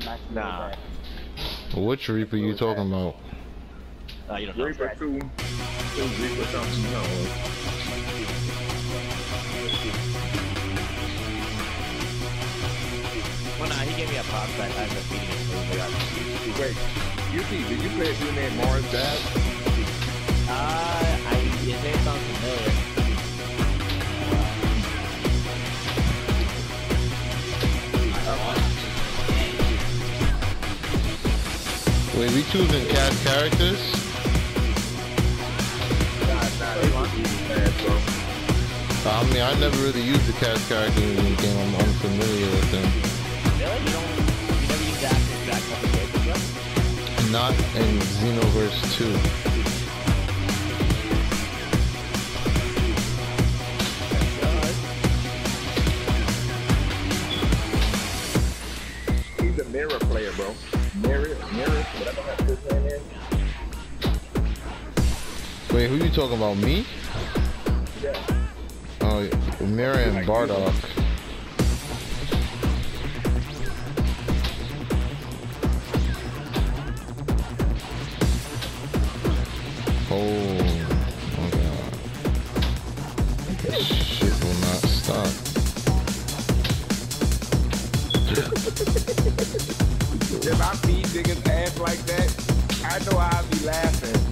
Nah. Which Reaper you talking about? You don't know. Reaper 2. Reaper something, no. Well, nah, he gave me a prospect. I ended up beating it. Wait, did you play a dude named Mars Dad? His name sounds familiar. Wait, we choosing cast characters? I mean, I never really used the cast characters in the game. I'm unfamiliar with them. Really? You never used that exact one? Not in Xenoverse 2. He's a mirror player, bro. Mirror, whatever that his name is. Wait, who you talking about? Me? Yeah. Oh, Mirror and Bardock. Oh my god. This shit will not stop. If I beat niggas ass like that, I know I'll be laughing.